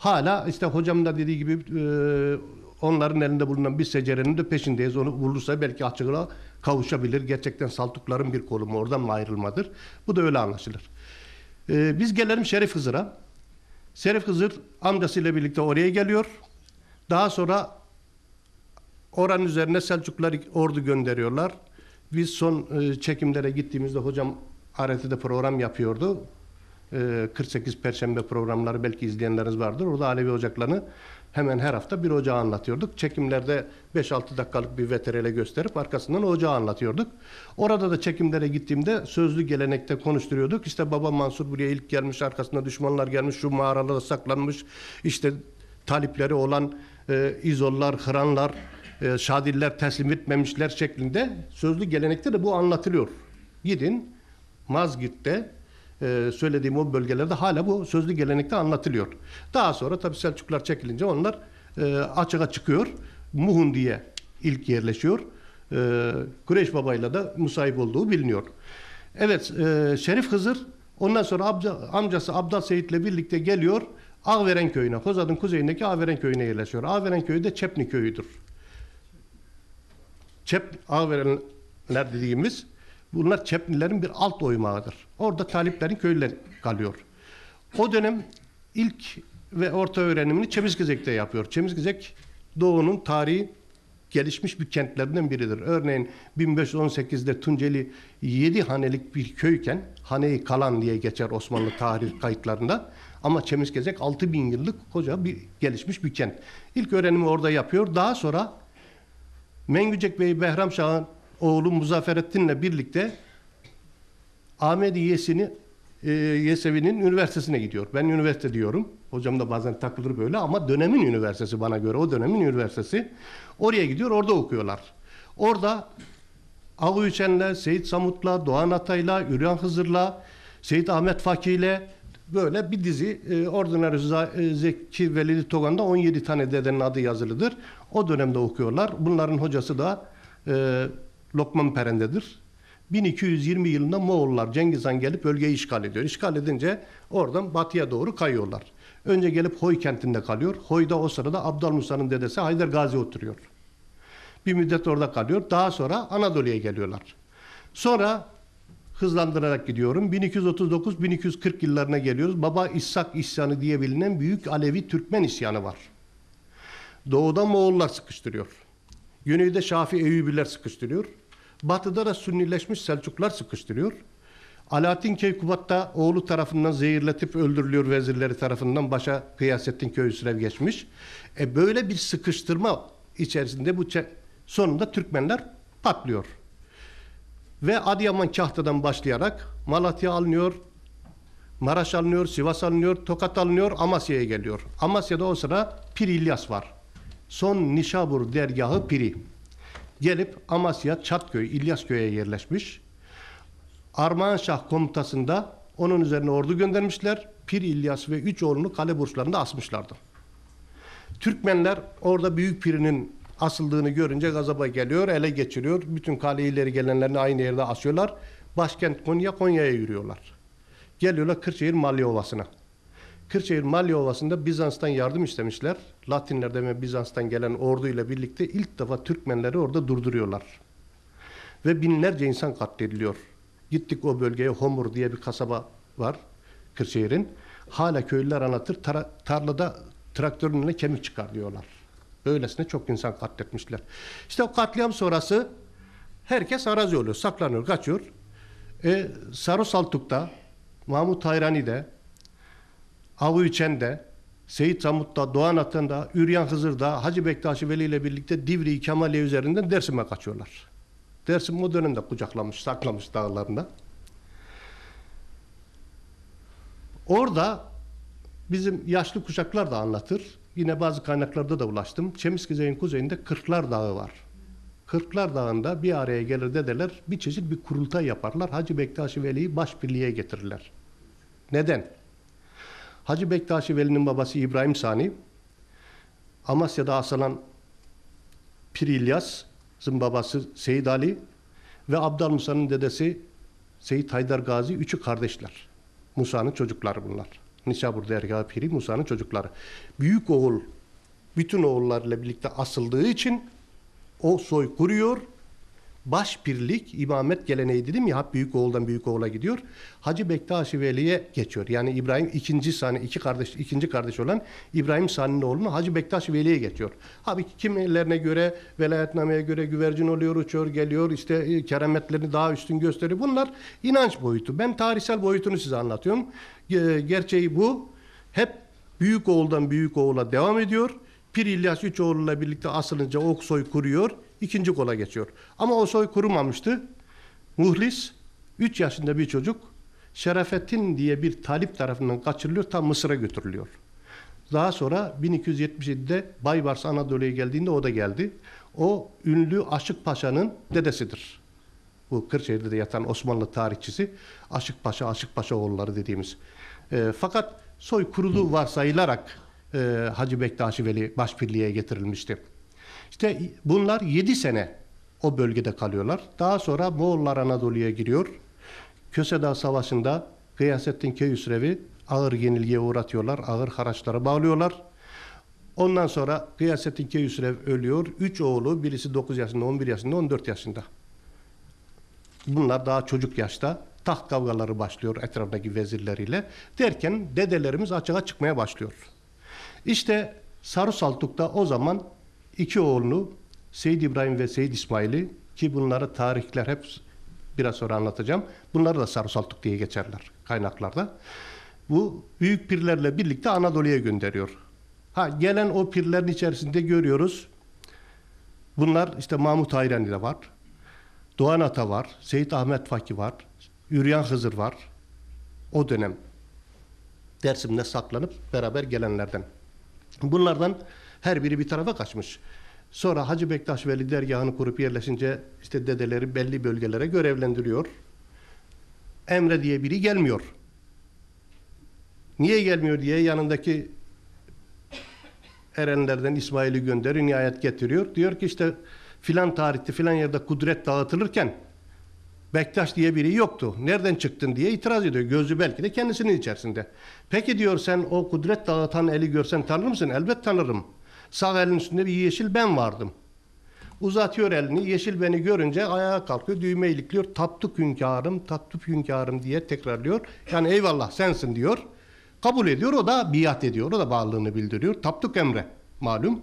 Hala işte hocam da dediği gibi onların elinde bulunan bir secerenin de peşindeyiz. Onu bulursa belki açıklığa kavuşabilir. Gerçekten Saltukların bir kolu mu, oradan mı ayrılmadır? Bu da öyle anlaşılır. Biz gelelim Şerif Hızır'a. Şerif Hızır amcasıyla birlikte oraya geliyor. Daha sonra oranın üzerine Selçuklular ordu gönderiyorlar. Biz son çekimlere gittiğimizde hocam RT'de program yapıyordu. 48 Perşembe programları belki izleyenleriniz vardır. Orada Alevi ocaklarını hemen her hafta bir ocağı anlatıyorduk. Çekimlerde 5-6 dakikalık bir VTR'le gösterip arkasından ocağı anlatıyorduk. Orada da çekimlere gittiğimde sözlü gelenekte konuşturuyorduk. İşte Baba Mansur buraya ilk gelmiş, arkasında düşmanlar gelmiş, şu mağaralarda saklanmış. İşte talipleri olan İzollar, Hıranlar, Şadiller teslim etmemişler şeklinde sözlü gelenekte de bu anlatılıyor. Gidin Mazgirt'te söylediğim o bölgelerde hala bu sözlü gelenekte anlatılıyor. Daha sonra tabii Selçuklular çekilince onlar açığa çıkıyor. Muhun diye ilk yerleşiyor. Kureyş Baba'yla da musahip olduğu biliniyor. Evet, Şerif Hızır ondan sonra amcası Abdal Seyit'le birlikte geliyor Ağveren köyüne. Kozad'ın kuzeyindeki Ağveren köyüne yerleşiyor. Ağveren köyü de Çepni köyüdür. Ağverenler dediğimiz bunlar Çeplilerin bir alt oymağıdır. Orada taliplerin köyleri kalıyor. O dönem ilk ve orta öğrenimini Çemizgezek'te yapıyor. Çemizgezek Doğu'nun tarihi gelişmiş bir kentlerinden biridir. Örneğin 1518'de Tunceli 7 hanelik bir köyken Hane-i Kalan diye geçer Osmanlı tarih kayıtlarında. Ama Çemizgezek 6000 yıllık koca bir gelişmiş bir kent. İlk öğrenimi orada yapıyor. Daha sonra Mengücek Bey Behram Şah'ın oğlu Muzafferettin'le birlikte Ahmedi Yesevi'nin üniversitesine gidiyor. Ben üniversite diyorum. Hocam da bazen takılır böyle ama dönemin üniversitesi bana göre. O dönemin üniversitesi. Oraya gidiyor, orada okuyorlar. Orada Avu Üçen'le, Seyit Samut'la, Doğan Atay'la, Üryan Hızır'la, Seyit Ahmet Fakih'le böyle bir dizi Ordiner Zeki Velidi Togan'da 17 tane dedenin adı yazılıdır. O dönemde okuyorlar. Bunların hocası da Lokman Perende'dir. 1220 yılında Moğollar Cengiz Han gelip bölgeyi işgal ediyor. İşgal edince oradan batıya doğru kayıyorlar. Önce gelip Hoy kentinde kalıyor. Hoy'da o sırada Abdal Musa'nın dedesi Haydar Gazi oturuyor. Bir müddet orada kalıyor. Daha sonra Anadolu'ya geliyorlar. Sonra hızlandırarak gidiyorum. 1239-1240 yıllarına geliyoruz. Baba İshak isyanı diye bilinen büyük Alevi Türkmen isyanı var. Doğuda Moğollar sıkıştırıyor. Güneyde Şafii Eyyubiler sıkıştırıyor. Batıda da Sünnileşmiş Selçuklular sıkıştırıyor. Alaaddin Keykubat'ta oğlu tarafından zehirletip öldürülüyor vezirleri tarafından. Başa Gıyasettin Köyüsrev geçmiş. Böyle bir sıkıştırma içerisinde bu sonunda Türkmenler patlıyor. Ve Adıyaman Kahta'dan başlayarak Malatya alınıyor, Maraş alınıyor, Sivas alınıyor, Tokat alınıyor, Amasya'ya geliyor. Amasya'da o sıra Pir İlyas var. Son Nişabur dergahı Piri. Gelip Amasya, Çatköy, İlyasköy'e yerleşmiş. Armağanşah komutasında onun üzerine ordu göndermişler. Pir İlyas ve 3 oğlunu kale burçlarında asmışlardı. Türkmenler orada Büyük Pir'in asıldığını görünce gazaba geliyor, ele geçiriyor. Bütün kale ileri gelenlerini aynı yerde asıyorlar. Başkent Konya'ya yürüyorlar. Geliyorlar Kırşehir Malya Ovası'na. Kırşehir Malya Ovası'nda Bizans'tan yardım istemişler. Latinlerden ve Bizans'tan gelen orduyla birlikte ilk defa Türkmenleri orada durduruyorlar. Ve binlerce insan katlediliyor. Gittik o bölgeye, Homur diye bir kasaba var Kırşehir'in. Hala köylüler anlatır, tarlada traktörün önüne kemik çıkar diyorlar. Böylesine çok insan katletmişler. İşte o katliam sonrası herkes arazi oluyor, saklanıyor, kaçıyor. Sarı Saltuk'ta, Mahmut Hayrani'de, Avu Üçen'de, Seyit Samut'ta, Doğan Atan'da, Üryan Hızır'da, Hacı Bektaşi Veli ile birlikte Divri, Kemaliye üzerinden Dersim'e kaçıyorlar. Dersim o dönemde kucaklamış, saklamış dağlarında. Orada bizim yaşlı kuşaklar da anlatır. Yine bazı kaynaklarda da ulaştım. Çemizgezek'in kuzeyinde Kırklar Dağı var. Kırklar Dağı'nda bir araya gelir dedeler, bir çeşit bir kurultay yaparlar. Hacı Bektaşi Veli'yi başbirliğe getirirler. Neden? Hacı Bektaşi Veli'nin babası İbrahim Sani, Amasya'da asılan Pir İlyas'ın babası Seyit Ali ve Abdal Musa'nın dedesi Seyit Haydar Gazi, üçü kardeşler. Musa'nın çocukları bunlar. Nişabur Dergah Piri Musa'nın çocukları. Büyük oğul bütün oğullarıyla birlikte asıldığı için o soy kuruyor. Başpirlik, imamet geleneği dedim ya, hep büyük oğuldan büyük oğula gidiyor. Hacı Bektaş Veli'ye geçiyor. Yani İbrahim ikinci kardeş olan İbrahim Sani'nin oğlunu Hacı Bektaş Veli'ye geçiyor. Abi kimilerine göre, velayetnameye göre güvercin oluyor, uçuyor, geliyor, işte kerametlerini daha üstün gösteriyor. Bunlar inanç boyutu. Ben tarihsel boyutunu size anlatıyorum. Gerçeği bu. Hep büyük oğuldan büyük oğula devam ediyor. Pir İlyas Üçoğlu'yla birlikte asılınca o soy kuruyor. İkinci kola geçiyor. Ama o soy kurumamıştı. Muhlis 3 yaşında bir çocuk Şerafettin diye bir talip tarafından kaçırılıyor. Tam Mısır'a götürülüyor. Daha sonra 1277'de Baybars Anadolu'ya geldiğinde o da geldi. O ünlü Aşık Paşa'nın dedesidir. Bu Kırşehir'de de yatan Osmanlı tarihçisi Aşık Paşa, Aşık Paşa oğulları dediğimiz. Fakat soy kurulu varsayılarak Hacı Bektaş Veli başpirliğe getirilmişti. İşte bunlar 7 sene o bölgede kalıyorlar. Daha sonra Moğollar Anadolu'ya giriyor. Köse Savaşı'nda Gıyasettin Keyhüsrev'i ağır yenilgiye uğratıyorlar. Ağır haraçlara bağlıyorlar. Ondan sonra Gıyasettin Keyhüsrev ölüyor. 3 oğlu, birisi 9 yaşında, 11 yaşında, 14 yaşında. Bunlar daha çocuk yaşta. Taht kavgaları başlıyor etrafındaki vezirleriyle. Derken dedelerimiz açığa çıkmaya başlıyor. İşte Sarı Saltuk'ta o zaman 2 oğlunu Seyyid İbrahim ve Seyyid İsmail'i, ki bunları tarihler hep biraz sonra anlatacağım. Bunları da Sarı Saltuk diye geçerler kaynaklarda. Bu büyük pirlerle birlikte Anadolu'ya gönderiyor. Gelen o pirlerin içerisinde görüyoruz. Bunlar işte Mahmut Hayrani de var. Doğan Ata var. Seyyid Ahmet Fakih var. Üryan Hızır var. O dönem Dersim'de saklanıp beraber gelenlerden. Bunlardan her biri bir tarafa kaçmış. Sonra Hacı Bektaş Veli dergahını kurup yerleşince işte dedeleri belli bölgelere görevlendiriyor. Emre diye biri gelmiyor. Niye gelmiyor diye yanındaki erenlerden İsmail'i gönderiyor, nihayet getiriyor. Diyor ki işte filan tarihte filan yerde kudret dağıtılırken Bektaş diye biri yoktu. Nereden çıktın diye itiraz ediyor. Gözü belki de kendisinin içerisinde. Peki diyor, sen o kudret dağıtan eli görsen tanır mısın? Elbet tanırım. Sağ elin üstünde bir yeşil ben vardım. Uzatıyor elini. Yeşil beni görünce ayağa kalkıyor. Düğme ilikliyor. Taptuk hünkârım, taptuk hünkârım diye tekrarlıyor. Yani eyvallah sensin diyor. Kabul ediyor. O da biat ediyor. O da bağlılığını bildiriyor. Taptuk emre malum.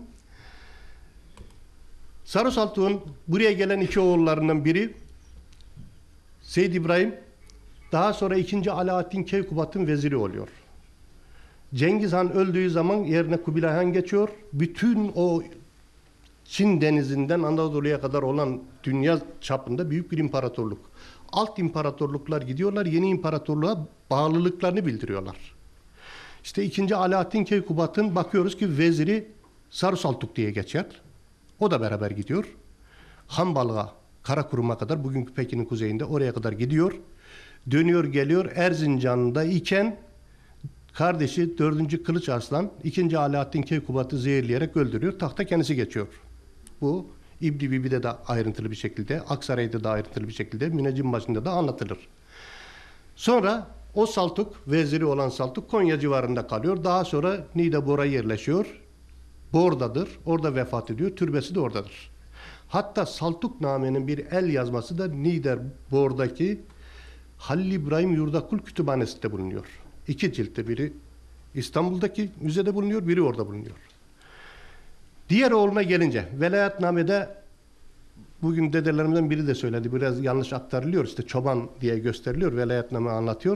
Sarı Saltuk'un buraya gelen 2 oğullarından biri Seyyid İbrahim, daha sonra 2. Alaaddin Keykubat'ın veziri oluyor. Cengiz Han öldüğü zaman yerine Kubilay Han geçiyor. Bütün o Çin denizinden Anadolu'ya kadar olan dünya çapında büyük bir imparatorluk. Alt imparatorluklar gidiyorlar, yeni imparatorluğa bağlılıklarını bildiriyorlar. İşte 2. Alaaddin Keykubat'ın bakıyoruz ki veziri Sarı Saltuk diye geçer. O da beraber gidiyor. Hambalık'a, Karakurum'a kadar, bugünkü Pekin'in kuzeyinde, oraya kadar gidiyor. Dönüyor geliyor, Erzincan'da iken kardeşi 4. Kılıç Arslan 2. Alaaddin Keykubat'ı zehirleyerek öldürüyor. Tahta kendisi geçiyor. Bu İbn-i Bibi'de de ayrıntılı bir şekilde, Aksaray'da da ayrıntılı bir şekilde, Müneccim başında da anlatılır. Sonra o Saltuk, veziri olan Saltuk Konya civarında kalıyor. Daha sonra Niğdebor'a yerleşiyor. Bor'dadır. Orada vefat ediyor. Türbesi de oradadır. Hatta Saltukname'nin bir el yazması da Niğdebor'daki Halil İbrahim Yurdakul Kütüphanesi'nde bulunuyor. 2 ciltte, biri İstanbul'daki müzede bulunuyor, biri orada bulunuyor. Diğer oğluna gelince, velayetnamede bugün dedelerimden biri de söyledi, biraz yanlış aktarılıyor, işte çoban diye gösteriliyor, velayetname anlatıyor.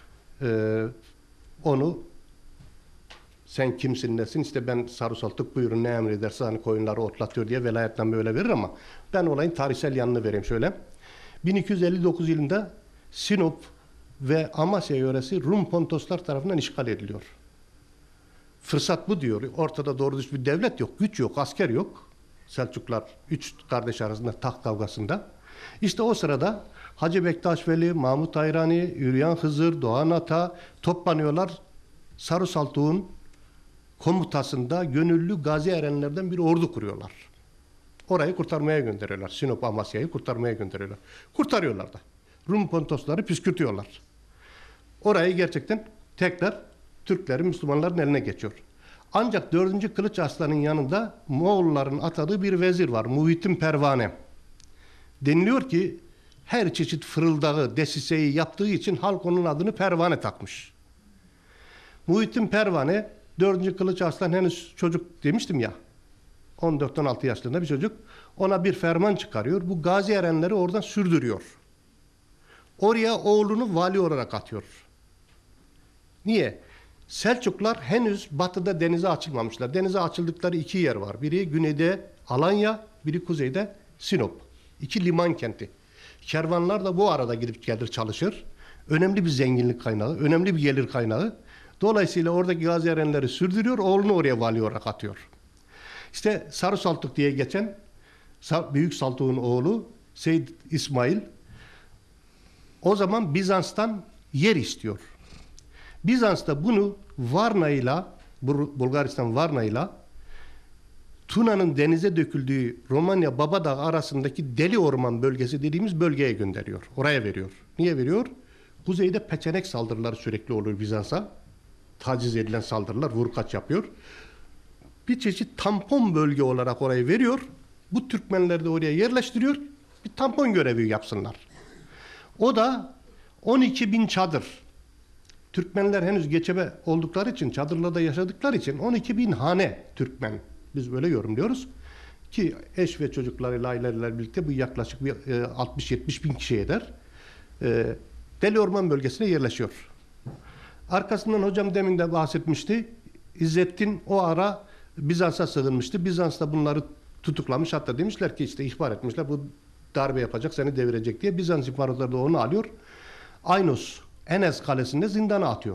Onu sen kimsin nesin, işte ben Sarı Saltuk, buyurun ne emrederse, hani koyunları otlatıyor diye velayetname öyle verir, ama ben olayın tarihsel yanını vereyim şöyle. 1259 yılında Sinop ve Amasya yöresi Rum Pontoslar tarafından işgal ediliyor. Fırsat bu diyor. Ortada doğru düz bir devlet yok, güç yok, asker yok. Selçuklar 3 kardeş arasında taht kavgasında. İşte o sırada Hacı Bektaş Veli, Mahmut Hayrani, Üryan Hızır, Doğan Ata toplanıyorlar. Sarı Saltuk'un komutasında gönüllü gazi erenlerden bir ordu kuruyorlar. Orayı kurtarmaya gönderiyorlar. Sinop, Amasya'yı kurtarmaya gönderiyorlar. Kurtarıyorlar da. Rum Pontosları püskürtüyorlar. Orayı gerçekten tekrar Türklerin, Müslümanların eline geçiyor. Ancak 4. Kılıç Arslan'ın yanında Moğolların atadığı bir vezir var. Muhittin Pervane. Deniliyor ki her çeşit fırıldağı, desiseyi yaptığı için halk onun adını Pervane takmış. Muhittin Pervane, 4. Kılıç Arslan henüz çocuk demiştim ya. 14-16 yaşlarında bir çocuk. Ona bir ferman çıkarıyor. Bu gazi erenleri oradan sürdürüyor. Oraya oğlunu vali olarak atıyor. Niye? Selçuklar henüz batıda denize açılmamışlar. Denize açıldıkları 2 yer var. Biri güneyde Alanya, biri kuzeyde Sinop. 2 liman kenti. Kervanlar da bu arada gidip gelir çalışır. Önemli bir zenginlik kaynağı, önemli bir gelir kaynağı. Dolayısıyla oradaki gazi erenleri sürdürüyor, oğlunu oraya vali olarak atıyor. İşte Sarı Saltuk diye geçen Büyük Saltuk'un oğlu Seyyid İsmail o zaman Bizans'tan yer istiyor. Bizans da bunu Varna'yla, Bulgaristan Varna'yla Tuna'nın denize döküldüğü Romanya Babadağ arasındaki Deli Orman bölgesi dediğimiz bölgeye gönderiyor. Oraya veriyor. Niye veriyor? Kuzeyde peçenek saldırıları sürekli olur Bizans'a. Taciz edilen saldırılar, vurkaç yapıyor. Bir çeşit tampon bölge olarak orayı veriyor. Bu Türkmenleri de oraya yerleştiriyor. Bir tampon görevi yapsınlar. O da 12.000 çadır. Türkmenler henüz göçebe oldukları için, çadırlarda yaşadıkları için 12.000 hane Türkmen. Biz böyle yorumluyoruz. Ki eş ve çocuklarıyla, ailelerle birlikte bu yaklaşık 60-70 bin kişi eder. Deli Orman bölgesine yerleşiyor. Arkasından hocam demin de bahsetmişti. İzzettin o ara Bizans'a sığınmıştı. Bizans da bunları tutuklamış. Hatta demişler ki işte ihbar etmişler. Bu darbe yapacak, seni devirecek diye. Bizans imparatorluğu da onu alıyor. Aynos, Enes kalesinde zindana atıyor.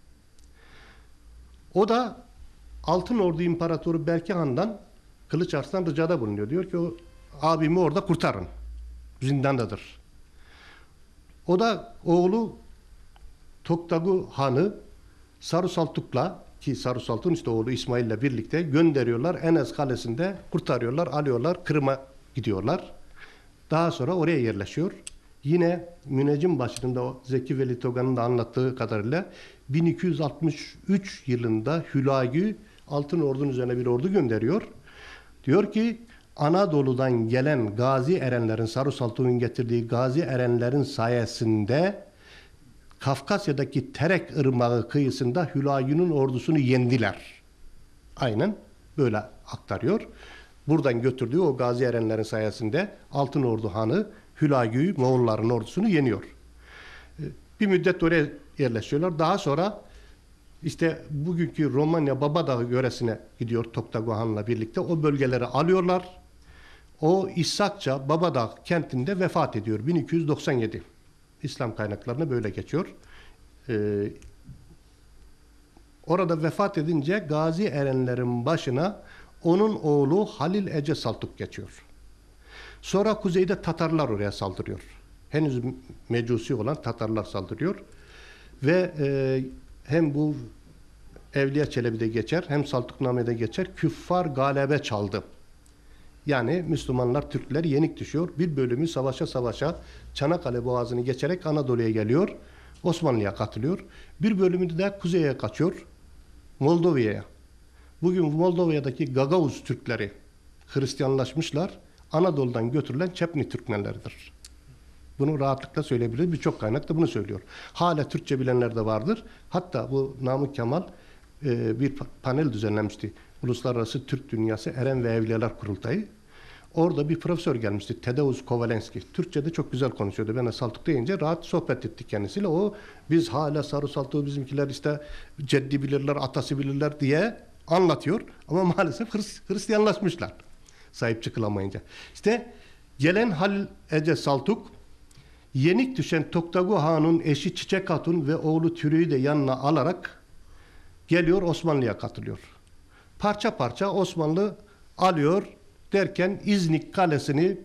O da Altın Ordu İmparatoru Berke Han'dan Kılıç Arslan ricada bulunuyor. Diyor ki o abimi orada kurtarın. Zindandadır. O da oğlu Toktagu Han'ı Sarı Saltuk'la, ki Sarı Saltuk'un işte oğlu İsmail'le birlikte gönderiyorlar. Enes kalesinde kurtarıyorlar, alıyorlar, Kırım'a gidiyorlar. Daha sonra oraya yerleşiyor. Yine müneccim başlığında o Zeki Veli Togan'ın da anlattığı kadarıyla 1263 yılında Hülagü Altın Ordu'nun üzerine bir ordu gönderiyor. Diyor ki Anadolu'dan gelen gazi erenlerin, Sarı Saltuk'un getirdiği gazi erenlerin sayesinde Kafkasya'daki Terek Irmağı kıyısında Hülagü'nün ordusunu yendiler. Aynen böyle aktarıyor. Buradan götürdüğü o gazi erenlerin sayesinde Altın Ordu Hanı Hülagü'yü, Moğolların ordusunu yeniyor. Bir müddet oraya yerleşiyorlar. Daha sonra işte bugünkü Romanya Babadağ yöresine gidiyor Toktagu Han'la birlikte. O bölgeleri alıyorlar. O İshakça Babadağ kentinde vefat ediyor 1297. İslam kaynaklarına böyle geçiyor. Orada vefat edince gazi erenlerin başına onun oğlu Halil Ece Saltuk geçiyor. Sonra kuzeyde Tatarlar oraya saldırıyor. Henüz mecusi olan Tatarlar saldırıyor. Ve hem bu Evliya Çelebi'de geçer, hem Saltukname'de geçer. Küffar galebe çaldı. Yani Müslümanlar, Türkler yenik düşüyor. Bir bölümü savaşa savaşa Çanakkale Boğazı'nı geçerek Anadolu'ya geliyor. Osmanlı'ya katılıyor. Bir bölümü de kuzeye kaçıyor. Moldova'ya. Bugün Moldova'daki Gagavuz Türkleri Hristiyanlaşmışlar. Anadolu'dan götürülen Çepni Türkmenleridir. Bunu rahatlıkla söyleyebiliriz. Birçok kaynak da bunu söylüyor. Hala Türkçe bilenler de vardır. Hatta bu Namık Kemal bir panel düzenlemişti. Uluslararası Türk Dünyası Eren ve Evliyalar Kurultayı. Orada bir profesör gelmişti. Tadeusz Kowalenski. Türkçe'de çok güzel konuşuyordu. Ben de Saltuk deyince rahat sohbet ettik kendisiyle. O biz hala Sarı Saltuk'u bizimkiler işte ceddi bilirler, atası bilirler diye anlatıyor. Ama maalesef Hristiyanlaşmışlar. Sahip çıkılamayınca. İşte gelen Halil Ece Saltuk yenik düşen Toktagu Han'ın eşi Çiçek Hatun ve oğlu Türü'yü de yanına alarak geliyor, Osmanlı'ya katılıyor. Parça parça Osmanlı alıyor derken İznik Kalesi'ni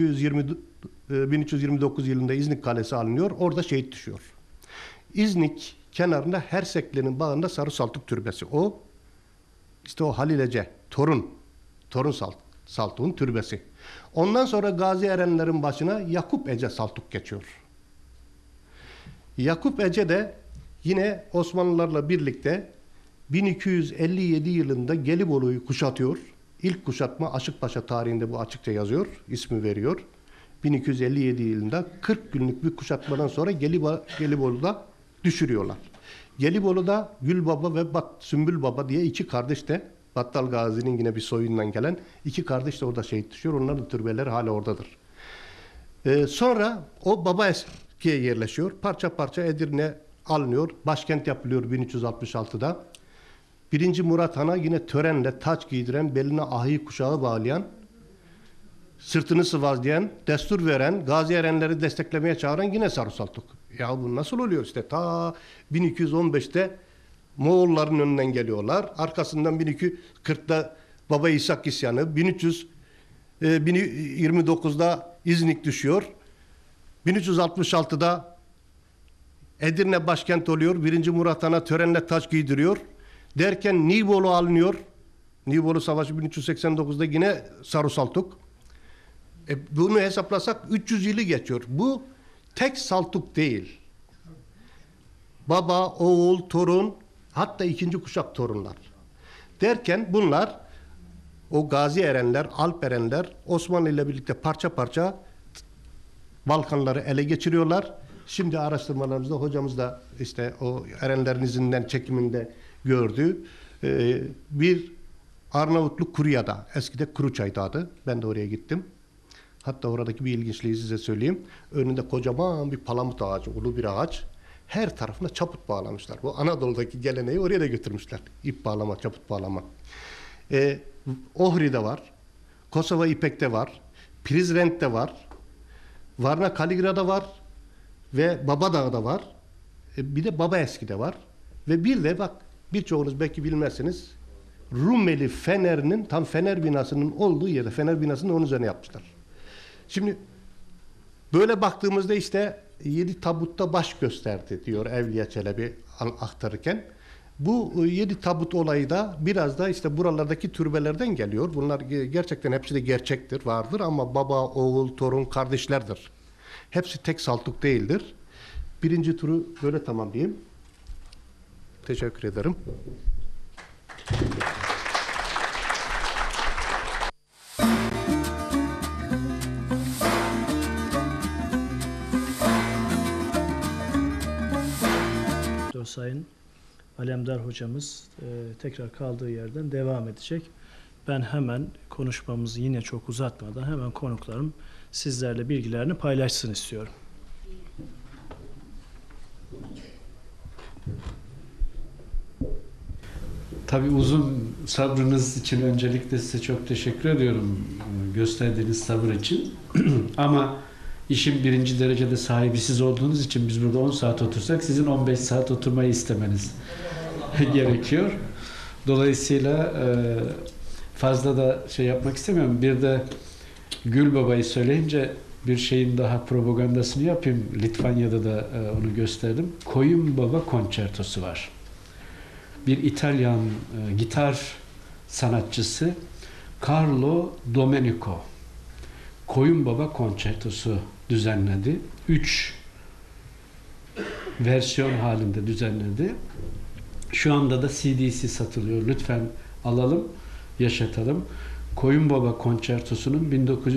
1329 yılında İznik Kalesi alınıyor. Orada şehit düşüyor. İznik kenarında Hersekli'nin bağında Sarı Saltuk Türbesi. O işte o Halil Ece torun Saltuk'un türbesi. Ondan sonra gazi erenlerin başına Yakup Ece Saltuk geçiyor. Yakup Ece de yine Osmanlılarla birlikte 1257 yılında Gelibolu'yu kuşatıyor. İlk kuşatma Aşıkpaşa tarihinde bu açıkça yazıyor, ismi veriyor. 1257 yılında 40 günlük bir kuşatmadan sonra Gelibolu'da düşürüyorlar. Gelibolu'da Gül Baba ve Sümbül Baba diye iki kardeş de Battal Gazi'nin yine bir soyundan gelen iki kardeş de orada şehit düşüyor. Onların türbeleri hala oradadır. Sonra o baba eskiye yerleşiyor. Parça parça Edirne alınıyor. Başkent yapılıyor 1366'da. 1. Murat Han'a yine törenle taç giydiren, beline ahi kuşağı bağlayan, sırtını sıvazlayan, destur veren, gazi erenleri desteklemeye çağıran yine Sarı Saltuk. Ya bu nasıl oluyor işte? Ta 1215'te Moğolların önünden geliyorlar. Arkasından 1240'da Baba İshak isyanı, 1029'da İznik düşüyor. 1366'da Edirne başkent oluyor. 1. Murat Han'a törenle taç giydiriyor. Derken Nibolu alınıyor. Nibolu Savaşı 1389'da yine Sarı Saltuk. Bunu hesaplasak 300 yılı geçiyor. Bu tek Saltuk değil. Baba, oğul, torun, hatta ikinci kuşak torunlar. Derken bunlar o gazi erenler, Alp erenler Osmanlı ile birlikte parça parça Balkanları ele geçiriyorlar. Şimdi araştırmalarımızda hocamız da işte o erenlerin izinden çekiminde gördü. Bir Arnavutluk Kurya'da, eskide Kuruçay'da adı. Ben de oraya gittim. Hatta oradaki bir ilginçliği size söyleyeyim. Önünde kocaman bir palamut ağacı, ulu bir ağaç. Her tarafına çaput bağlamışlar. Bu Anadolu'daki geleneği oraya da götürmüşler. İp bağlama, çaput bağlama. Ohri'de var. Kosova İpek'te var. Prizren'de var. Varna Kaligra'da var. Ve Babadağ'da var. Bir de Baba Eski'de var. Ve bir de bak birçoğunuz belki bilmezsiniz. Rumeli Fener'in tam Fener binasının olduğu yerde Fener binasını onun üzerine yapmışlar. Şimdi böyle baktığımızda işte 7 tabutta baş gösterdi diyor Evliya Çelebi aktarırken. Bu 7 tabut olayı da biraz da işte buralardaki türbelerden geliyor. Bunlar gerçekten hepsi de gerçektir, vardır ama baba, oğul, torun, kardeşlerdir. Hepsi tek Saltuk değildir. Birinci turu böyle tamamlayayım. Teşekkür ederim. Sayın Alemdar hocamız tekrar kaldığı yerden devam edecek. Ben hemen konuşmamızı yine çok uzatmadan hemen konuklarım sizlerle bilgilerini paylaşsın istiyorum. Tabii uzun sabrınız için öncelikle size çok teşekkür ediyorum gösterdiğiniz sabır için. Ama işin birinci derecede sahibi siz olduğunuz için biz burada 10 saat otursak sizin 15 saat oturmayı istemeniz gerekiyor. Dolayısıyla fazla da şey yapmak istemiyorum. Bir de Gül Baba'yı söyleyince bir şeyin daha propagandasını yapayım. Litvanya'da da onu gösterdim. Koyun Baba konçertosu var. Bir İtalyan gitar sanatçısı Carlo Domenico Koyun Baba konçertosu düzenledi. 3 versiyon halinde düzenledi. Şu anda da CD'si satılıyor. Lütfen alalım, yaşatalım. Koyun Baba konçertosunun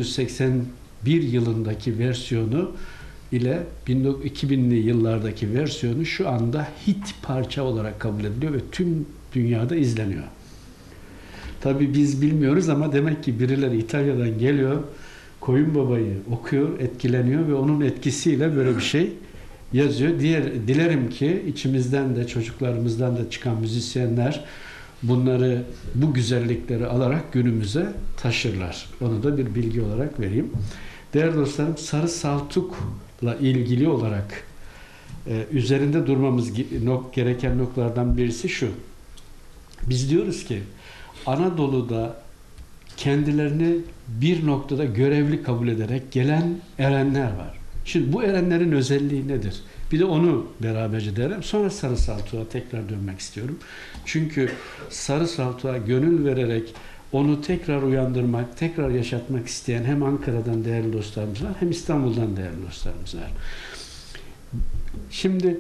1981 yılındaki versiyonu ile 2000'li yıllardaki versiyonu şu anda hit parça olarak kabul ediliyor ve tüm dünyada izleniyor. Tabii biz bilmiyoruz ama demek ki birileri İtalya'dan geliyor, Koyun Baba'yı okuyor, etkileniyor ve onun etkisiyle böyle bir şey yazıyor. Dilerim ki içimizden de çocuklarımızdan da çıkan müzisyenler bunları, bu güzellikleri alarak günümüze taşırlar. Onu da bir bilgi olarak vereyim. Değerli dostlarım, Sarı Saltuk'la ilgili olarak üzerinde durmamız gereken noktalardan birisi şu. Biz diyoruz ki Anadolu'da kendilerini bir noktada görevli kabul ederek gelen erenler var. Şimdi bu erenlerin özelliği nedir? Bir de onu beraberce derim. Sonra Sarı Saltuk'a tekrar dönmek istiyorum. Çünkü Sarı Saltuk'a gönül vererek onu tekrar uyandırmak, tekrar yaşatmak isteyen hem Ankara'dan değerli dostlarımız var, hem İstanbul'dan değerli dostlarımız var. Şimdi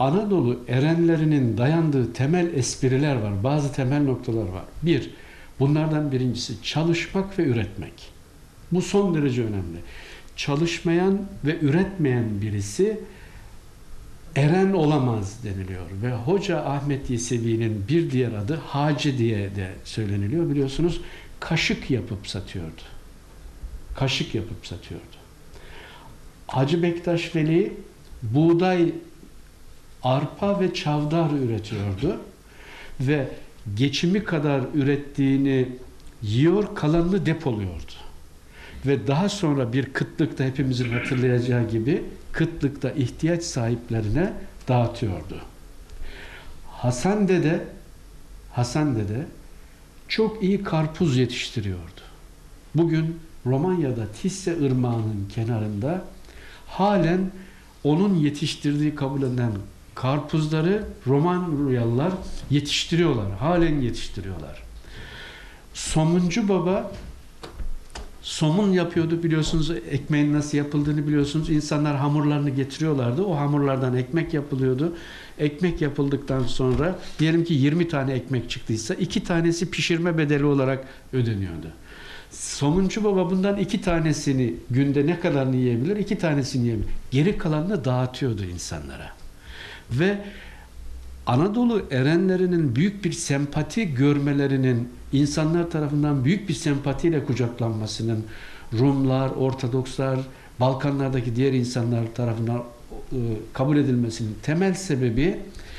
Anadolu erenlerinin dayandığı temel espriler var. Bazı temel noktalar var. Bunlardan birincisi çalışmak ve üretmek. Bu son derece önemli. Çalışmayan ve üretmeyen birisi eren olamaz deniliyor. Ve Hoca Ahmet Yesevi'nin bir diğer adı Hacı diye de söyleniliyor. Biliyorsunuz kaşık yapıp satıyordu. Kaşık yapıp satıyordu. Hacı Bektaş Veli buğday, arpa ve çavdar üretiyordu. Ve geçimi kadar ürettiğini yiyor, kalanını depoluyordu. Ve daha sonra bir kıtlıkta, hepimizin hatırlayacağı gibi, kıtlıkta ihtiyaç sahiplerine dağıtıyordu. Hasan Dede çok iyi karpuz yetiştiriyordu. Bugün Romanya'da Tisse Irmağı'nın kenarında halen onun yetiştirdiği kabul edilen karpuzları Romanyalılar yetiştiriyorlar. Halen yetiştiriyorlar. Somuncu Baba somun yapıyordu, biliyorsunuz, ekmeğin nasıl yapıldığını biliyorsunuz. İnsanlar hamurlarını getiriyorlardı. O hamurlardan ekmek yapılıyordu. Ekmek yapıldıktan sonra diyelim ki 20 tane ekmek çıktıysa 2 tanesi pişirme bedeli olarak ödeniyordu. Somuncu Baba bundan 2 tanesini günde ne kadarını yiyebilir? 2 tanesini yiyebilir. Geri kalanını dağıtıyordu insanlara. Ve Anadolu erenlerinin büyük bir sempati görmelerinin, insanlar tarafından büyük bir sempatiyle kucaklanmasının, Rumlar, Ortodokslar, Balkanlardaki diğer insanlar tarafından kabul edilmesinin temel sebebi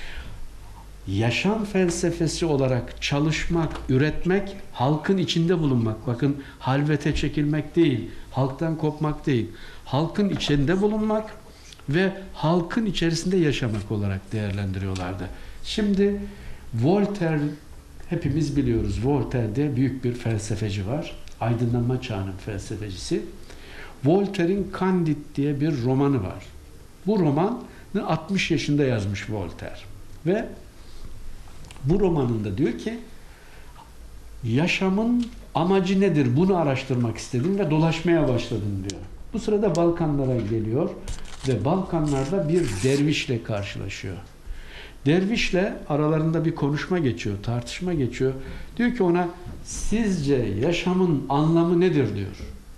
yaşam felsefesi olarak çalışmak, üretmek, halkın içinde bulunmak. Bakın, halvete çekilmek değil, halktan kopmak değil. Halkın içinde bulunmak ve halkın içerisinde yaşamak olarak değerlendiriyorlardı. Şimdi Voltaire, hepimiz biliyoruz. Voltaire'de büyük bir felsefeci var. Aydınlanma çağının felsefecisi. Voltaire'in Candide diye bir romanı var. Bu romanı 60 yaşında yazmış Voltaire. Ve bu romanında diyor ki, yaşamın amacı nedir? Bunu araştırmak istedim ve dolaşmaya başladım diyor. Bu sırada Balkanlara geliyor ve Balkanlarda bir dervişle karşılaşıyor. Dervişle aralarında bir konuşma geçiyor, tartışma geçiyor. Diyor ki ona, sizce yaşamın anlamı nedir diyor.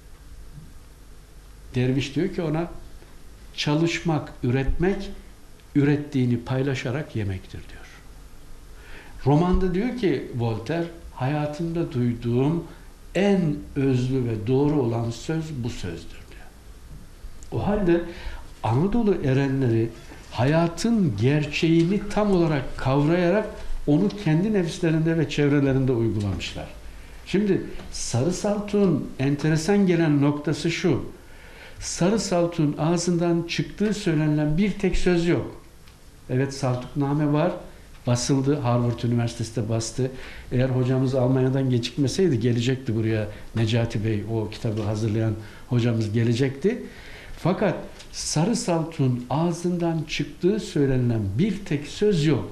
Derviş diyor ki ona, çalışmak, üretmek, ürettiğini paylaşarak yemektir diyor. Romanda diyor ki Voltaire, hayatımda duyduğum en özlü ve doğru olan söz bu sözdür diyor. O halde Anadolu erenleri hayatın gerçeğini tam olarak kavrayarak onu kendi nefislerinde ve çevrelerinde uygulamışlar. Şimdi Sarı Saltuk'un enteresan gelen noktası şu. Sarı Saltuk'un ağzından çıktığı söylenilen bir tek söz yok. Evet, Saltukname var. Basıldı. Harvard Üniversitesi de bastı. Eğer hocamız Almanya'dan gecikmeseydi gelecekti buraya. Necati Bey, o kitabı hazırlayan hocamız gelecekti. Fakat Sarı Saltuk'un ağzından çıktığı söylenilen bir tek söz yok.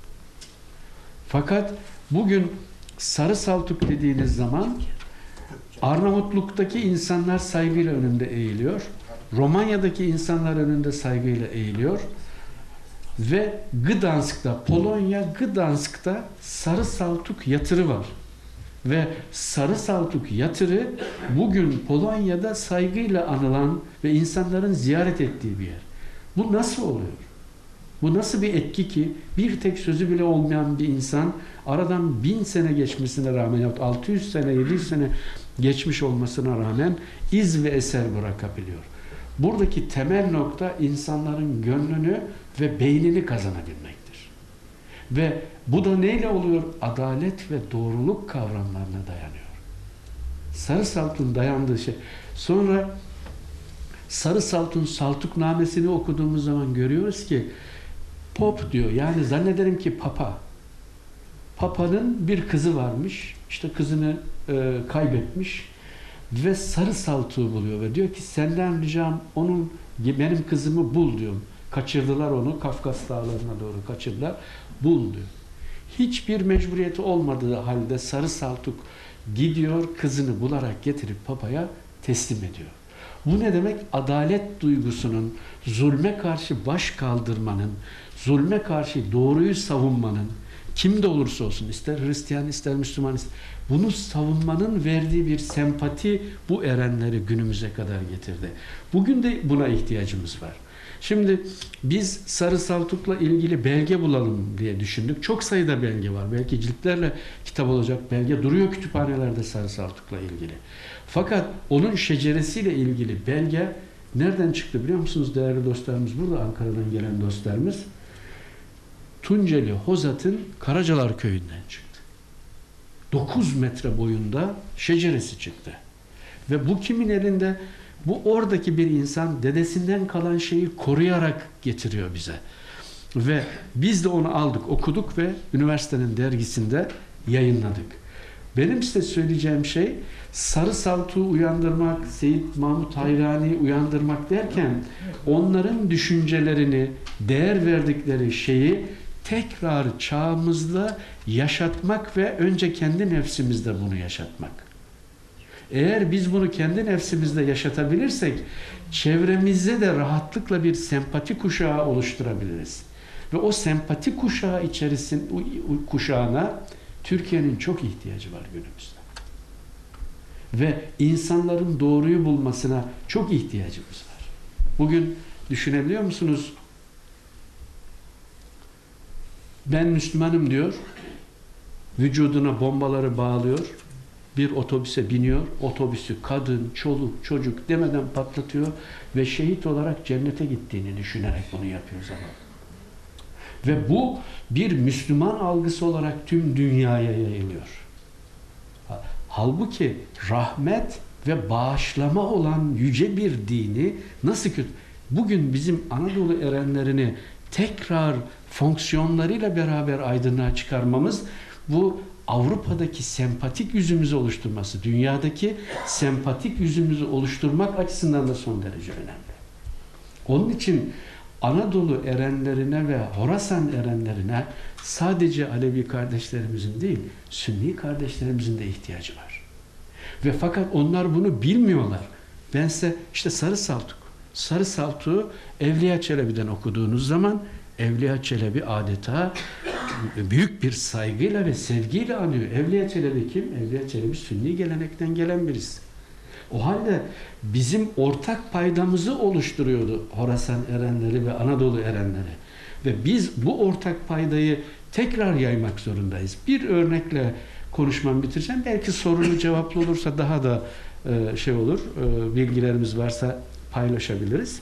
Fakat bugün Sarı Saltuk dediğiniz zaman Arnavutluk'taki insanlar saygıyla önünde eğiliyor. Romanya'daki insanlar önünde saygıyla eğiliyor. Ve Gdansk'ta, Polonya Gdansk'ta Sarı Saltuk yatırı var. Ve Sarı Saltuk yatırı bugün Polonya'da saygıyla anılan ve insanların ziyaret ettiği bir yer. Bu nasıl oluyor? Bu nasıl bir etki ki bir tek sözü bile olmayan bir insan aradan 1000 sene geçmesine rağmen, yahut 600 sene, 700 sene geçmiş olmasına rağmen iz ve eser bırakabiliyor. Buradaki temel nokta insanların gönlünü ve beynini kazanabilmektir. Ve bu da neyle oluyor? Adalet ve doğruluk kavramlarına dayanıyor. Sarı Saltuk'un dayandığı şey. Sonra Sarı Saltuk'un Saltuknamesini okuduğumuz zaman görüyoruz ki Pop diyor. Yani zannederim ki Papa. Papa'nın bir kızı varmış. İşte kızını kaybetmiş. Ve Sarı Saltuk'u buluyor ve diyor ki senden ricam benim kızımı bul diyor. Kaçırdılar onu, Kafkas dağlarına doğru kaçırdılar. Bul diyor. Hiçbir mecburiyeti olmadığı halde Sarı Saltuk gidiyor, kızını bularak getirip Papa'ya teslim ediyor. Bu ne demek? Adalet duygusunun, zulme karşı baş kaldırmanın, zulme karşı doğruyu savunmanın, kim de olursa olsun, ister Hristiyan ister Müslüman, bunu savunmanın verdiği bir sempati bu erenleri günümüze kadar getirdi. Bugün de buna ihtiyacımız var. Şimdi biz Sarı Saltuk'la ilgili belge bulalım diye düşündük. Çok sayıda belge var. Belki ciltlerle kitap olacak belge duruyor kütüphanelerde Sarı Saltuk'la ilgili. Fakat onun şeceresiyle ilgili belge nereden çıktı biliyor musunuz değerli dostlarımız? Burada Ankara'dan gelen dostlarımız. Tunceli Hozat'ın Karacalar köyünden çıktı. 9 metre boyunda şeceresi çıktı. Ve bu kimin elinde? Bu oradaki bir insan dedesinden kalan şeyi koruyarak getiriyor bize. Ve biz de onu aldık, okuduk ve üniversitenin dergisinde yayınladık. Benim size söyleyeceğim şey Sarı Saltuk'u uyandırmak, Seyit Mahmut Hayrani'yi uyandırmak derken onların düşüncelerini, değer verdikleri şeyi tekrar çağımızda yaşatmak ve önce kendi nefsimizde bunu yaşatmak. Eğer biz bunu kendi nefsimizde yaşatabilirsek çevremizde de rahatlıkla bir sempati kuşağı oluşturabiliriz. Ve o sempati kuşağına Türkiye'nin çok ihtiyacı var günümüzde. Ve insanların doğruyu bulmasına çok ihtiyacımız var. Bugün düşünebiliyor musunuz? Ben Müslümanım diyor, vücuduna bombaları bağlıyor, bir otobüse biniyor, otobüsü kadın, çoluk, çocuk demeden patlatıyor ve şehit olarak cennete gittiğini düşünerek bunu yapıyor zaman. Ve bu bir Müslüman algısı olarak tüm dünyaya yayılıyor. Halbuki rahmet ve bağışlama olan yüce bir dini nasıl kötü? Bugün bizim Anadolu erenlerini tekrar fonksiyonlarıyla beraber aydınlığa çıkarmamız bu Avrupa'daki sempatik yüzümüzü oluşturması, dünyadaki sempatik yüzümüzü oluşturmak açısından da son derece önemli. Onun için Anadolu erenlerine ve Horasan erenlerine sadece Alevi kardeşlerimizin değil, Sünni kardeşlerimizin de ihtiyacı var. Ve fakat onlar bunu bilmiyorlar. Ben size işte Sarı Saltuk. Sarı Saltuk'u Evliya Çelebi'den okuduğunuz zaman Evliya Çelebi adeta büyük bir saygıyla ve sevgiyle anıyor. Evliya Çelebi kim? Evliya Çelebi Sünni gelenekten gelen birisi. O halde bizim ortak paydamızı oluşturuyordu Horasan erenleri ve Anadolu erenleri. Ve biz bu ortak paydayı tekrar yaymak zorundayız. Bir örnekle konuşmamı bitireceğim. Belki sorulu cevaplı olursa daha da bilgilerimiz varsa paylaşabiliriz.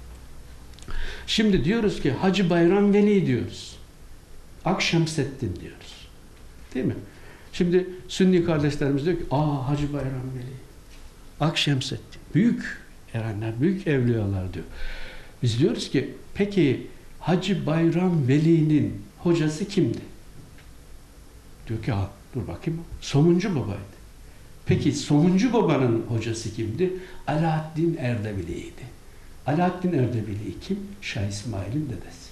Şimdi diyoruz ki Hacı Bayram Veli diyoruz. Akşemseddin diyoruz. Değil mi? Şimdi Sünni kardeşlerimiz diyor ki Hacı Bayram Veli, Akşemseddin, büyük erenler, büyük evliyalar diyor. Biz diyoruz ki peki Hacı Bayram Veli'nin hocası kimdi? Diyor ki dur bakayım, Somuncu Baba'ydı. Peki Somuncu Baba'nın hocası kimdi? Alaaddin Erdebili'ydi. Alaaddin Erdebili kim? Şah İsmail'in dedesi.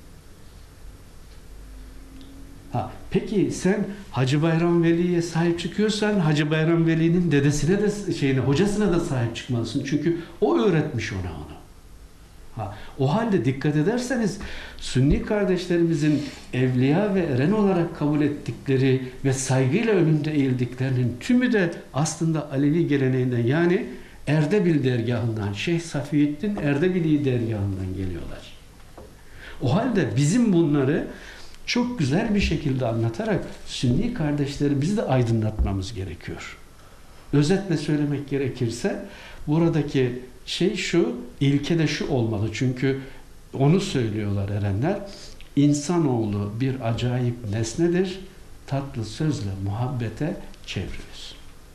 Peki sen Hacı Bayram Veli'ye sahip çıkıyorsan Hacı Bayram Veli'nin dedesine de hocasına da sahip çıkmalısın. Çünkü o öğretmiş ona onu. O halde dikkat ederseniz Sünni kardeşlerimizin evliya ve eren olarak kabul ettikleri ve saygıyla önünde eğildiklerinin tümü de aslında Alevi geleneğinden, yani Erdebil dergahından, Şeyh Safiyeddin Erdebili dergahından geliyorlar. O halde bizim bunları çok güzel bir şekilde anlatarak Sünni kardeşlerimizi de aydınlatmamız gerekiyor. Özetle söylemek gerekirse buradaki şey şu, ilke de şu olmalı. Çünkü onu söylüyorlar erenler. İnsanoğlu bir acayip nesnedir. Tatlı sözle muhabbete çeviriyoruz.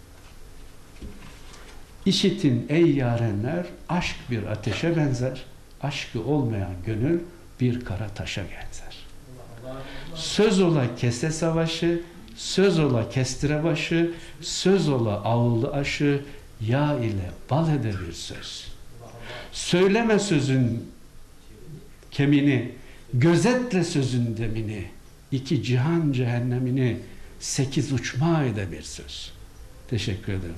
İşitin ey yarenler, aşk bir ateşe benzer. Aşkı olmayan gönül bir kara taşa benzer. Söz ola kese savaşı, söz ola kestire başı, söz ola ağılı aşı, yağ ile bal ede bir söz. Söyleme sözün kemini, gözetle sözün demini, iki cihan cehennemini, 8 uçma ede bir söz. Teşekkür ederim.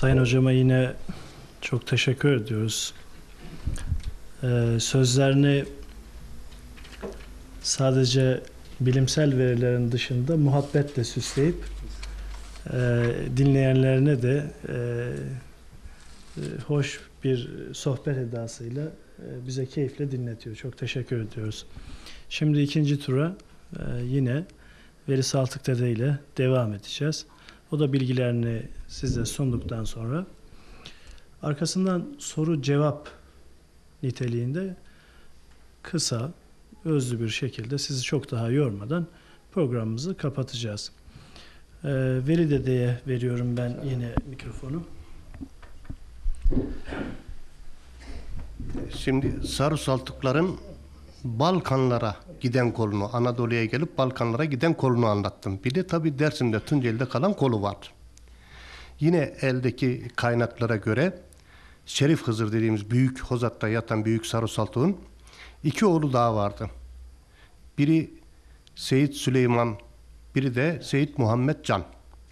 Sayın hocama yine çok teşekkür ediyoruz. Sözlerini sadece bilimsel verilerin dışında muhabbetle süsleyip dinleyenlerine de hoş bir sohbet edasıyla bize keyifle dinletiyor. Çok teşekkür ediyoruz. Şimdi ikinci tura yine Veli Saltık Dede ile devam edeceğiz. O da bilgilerini size sunduktan sonra arkasından soru cevap niteliğinde kısa, özlü bir şekilde sizi çok daha yormadan programımızı kapatacağız. Veli Dede'ye veriyorum ben yine mikrofonu. Şimdi Sarı Saltukların Balkanlara giden kolunu, Anadolu'ya gelip Balkanlara giden kolunu anlattım. Bir de tabii Dersim'de, Tunceli'de kalan kolu var. Yine eldeki kaynaklara göre Şerif Hızır dediğimiz büyük Hozat'ta yatan büyük Sarı Saltuk'un 2 oğlu daha vardı. Biri Seyit Süleyman, biri de Seyit Muhammed Can.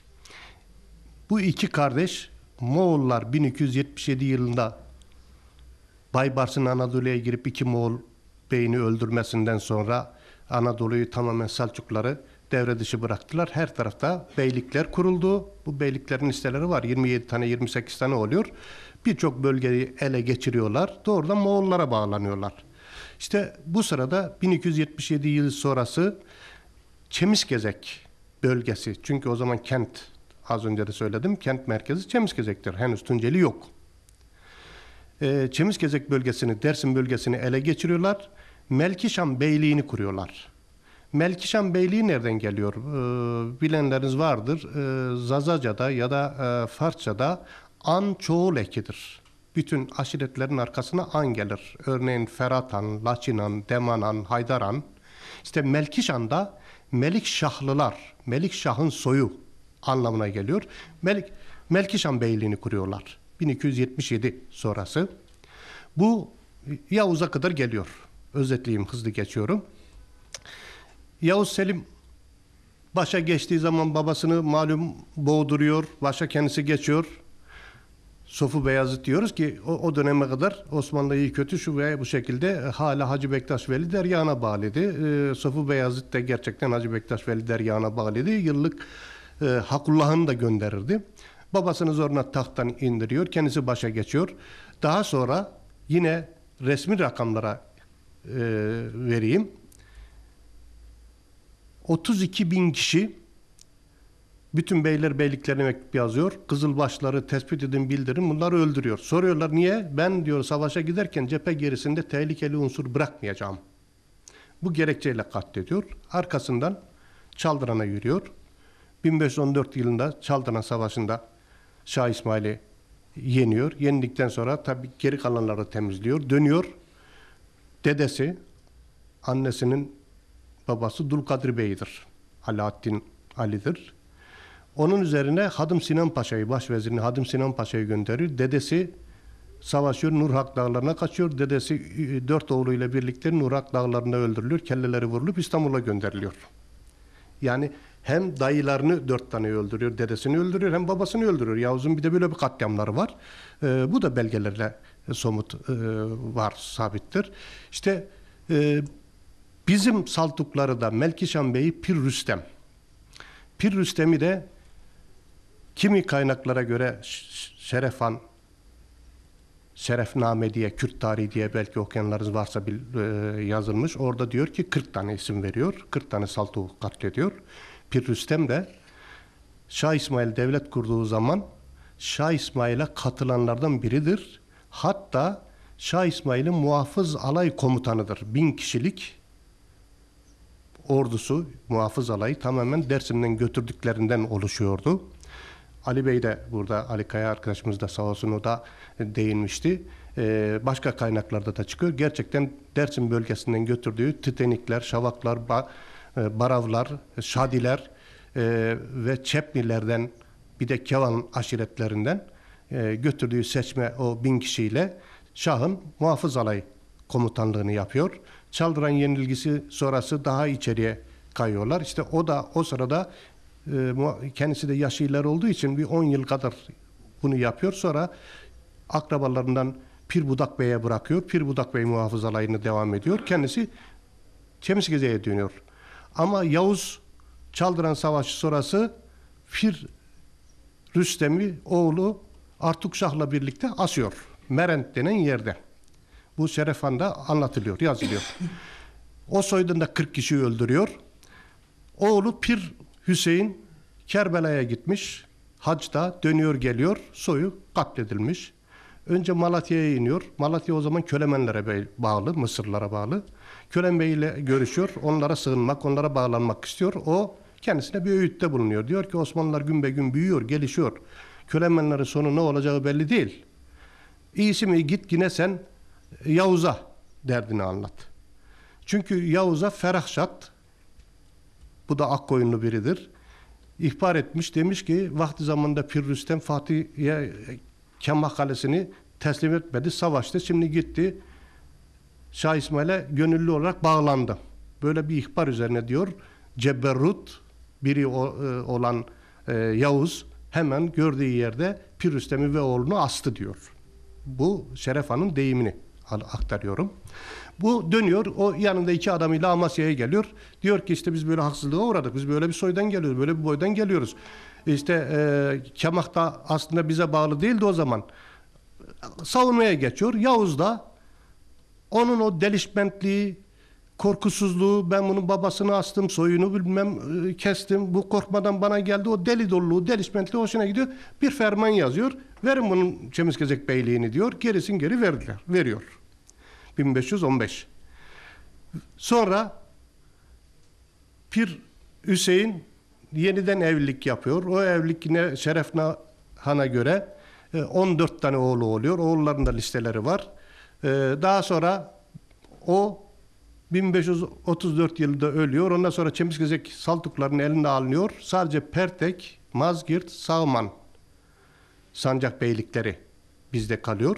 Bu 2 kardeş Moğollar 1277 yılında Baybars'ın Anadolu'ya girip 2 Moğol beyini öldürmesinden sonra Anadolu'yu tamamen Selçukluları devre dışı bıraktılar. Her tarafta beylikler kuruldu. Bu beyliklerin listeleri var. 27 tane, 28 tane oluyor. Birçok bölgeyi ele geçiriyorlar. Doğrudan Moğollara bağlanıyorlar. İşte bu sırada 1277 yıl sonrası Çemisgezek bölgesi. Çünkü o zaman kent, az önce de söyledim, kent merkezi Çemisgezek'tir. Henüz Tunceli yok. Çemisgezek bölgesini, Dersim bölgesini ele geçiriyorlar. Melkişan Beyliğini kuruyorlar. Melkişan Beyliği nereden geliyor? Bilenleriniz vardır. Zazaca'da ya da Farsça'da an çoğul ekidir. Bütün aşiretlerin arkasına an gelir. Örneğin Feratan, Laçinan, Demanan, Haydaran. İşte Melkişan'da Melikşahlılar, Melikşah'ın soyu anlamına geliyor. Melkişan Beyliğini kuruyorlar. 1277 sonrası. Bu Yavuz'a kadar geliyor. Özetleyeyim, hızlı geçiyorum. Yavuz Selim başa geçtiği zaman babasını malum boğduruyor. Başa kendisi geçiyor. Sofu Beyazıt diyoruz ki o döneme kadar Osmanlı iyi kötü şu veya bu şekilde hala Hacı Bektaş Veli deryağına bağlıydı. Sofu Beyazıt da gerçekten Hacı Bektaş Veli deryağına bağlıydı. Yıllık Hakullah'ını da gönderirdi. Babasını zorla tahttan indiriyor. Kendisi başa geçiyor. Daha sonra yine resmi rakamlara vereyim. 32.000 kişi bütün beyler beyliklerine mektup yazıyor. Kızılbaşları tespit edin, bildirin. Bunları öldürüyor. Soruyorlar niye? Ben diyor savaşa giderken cephe gerisinde tehlikeli unsur bırakmayacağım. Bu gerekçeyle katlediyor. Arkasından Çaldıran'a yürüyor. 1514 yılında Çaldıran Savaşı'nda Şah İsmail'i yeniyor. Yenildikten sonra tabii geri kalanları temizliyor. Dönüyor. Dedesi, annesinin babası Dulkadir Bey'dir. Alaaddin Ali'dir. Onun üzerine Hadım Sinan Paşa'yı, başvezirini Hadım Sinan Paşa'yı gönderiyor. Dedesi savaşıyor, Nurhak Dağları'na kaçıyor. Dedesi 4 oğluyla birlikte Nurhak Dağları'nda öldürülüyor. Kelleleri vurulup İstanbul'a gönderiliyor. Yani hem dayılarını 4 tane öldürüyor, dedesini öldürüyor, hem babasını öldürüyor. Yavuz'un bir de böyle bir katliamları var. Bu da belgelerle somut var, sabittir. İşte bizim Saltukları da Melkişan Bey'i Pir Rüstem. Pir Rüstem'i de kimi kaynaklara göre Şerefhan, Şerefname diye, Kürt tarihi diye belki okuyanlarınız varsa yazılmış. Orada diyor ki 40 tane isim veriyor. 40 tane Saltuk'u katlediyor. Pir Rüstem de Şah İsmail devlet kurduğu zaman Şah İsmail'e katılanlardan biridir. Hatta Şah İsmail'in muhafız alay komutanıdır. 1000 kişilik ordusu, muhafız alayı tamamen Dersim'den götürdüklerinden oluşuyordu. Ali Bey de burada, Ali Kaya arkadaşımız da sağ olsun, o da değinmişti. Başka kaynaklarda da çıkıyor. Gerçekten Dersim bölgesinden götürdüğü Titenikler, Şavaklar, Baravlar, Şadiler ve Çepnilerden, bir de Kevan aşiretlerinden götürdüğü seçme o 1000 kişiyle Şah'ın muhafız alay komutanlığını yapıyor. Çaldıran yenilgisi sonrası daha içeriye kayıyorlar. İşte o da o sırada kendisi de yaşı ileri olduğu için bir 10 yıl kadar bunu yapıyor. Sonra akrabalarından Pir Budak Bey'e bırakıyor. Pir Budak Bey muhafızalarına devam ediyor. Kendisi Çemizgeze'ye dönüyor. Ama Yavuz Çaldıran Savaşı sonrası Pir Rüstem'i oğlu Artukşah'la birlikte asıyor. Merent denen yerde. Bu Şeref Han'da anlatılıyor, yazılıyor. O soydan da 40 kişiyi öldürüyor. Oğlu Pir Hüseyin Kerbela'ya gitmiş. Hacda dönüyor geliyor. Soyu katledilmiş. Önce Malatya'ya iniyor. Malatya o zaman Kölemenlere bağlı, Mısırlara bağlı. Kölen Bey ile görüşüyor. Onlara sığınmak, onlara bağlanmak istiyor. O kendisine bir öğütte bulunuyor. Diyor ki Osmanlılar gün be gün büyüyor, gelişiyor. Kölemenlerin sonu ne olacağı belli değil. İyisi mi git yine sen Yavuz'a derdini anlat. Çünkü Yavuz'a Ferahşat, bu da Akkoyunlu biridir, ihbar etmiş. Demiş ki vakti zamanında Pir Rüstem Fatih'e Kemah Kalesi'ni teslim etmedi. Savaştı. Şimdi gitti Şah İsmail'e gönüllü olarak bağlandı. Böyle bir ihbar üzerine diyor Ceberrut biri olan Yavuz hemen gördüğü yerde Pir Rüstem'i ve oğlunu astı diyor. Bu Şeref Han'ın deyimini aktarıyorum. Bu dönüyor, o yanında 2 adamıyla Amasya'ya geliyor. Diyor ki işte biz böyle haksızlığa uğradık, biz böyle bir soydan geliyoruz, böyle bir boydan geliyoruz. İşte Kemah da aslında bize bağlı değildi o zaman. Savunmaya geçiyor. Yavuz da onun o delişmentliği, korkusuzluğu, ben bunun babasını astım, soyunu bilmem kestim, bu korkmadan bana geldi, o deli doluluğu, delişmentliği hoşuna gidiyor. Bir ferman yazıyor, verin bunun Çemizgezek Beyliğini diyor, gerisin geri verdiler, veriyor. 1515. Sonra Pir Hüseyin yeniden evlilik yapıyor. O evlilik yine Şeref Han'a göre 14 tane oğlu oluyor. Oğulların da listeleri var. Daha sonra o 1534 yılında ölüyor. Ondan sonra Çemizgezek Saltukların eline alınıyor. Sadece Pertek, Mazgirt, Sağman sancak beylikleri bizde kalıyor.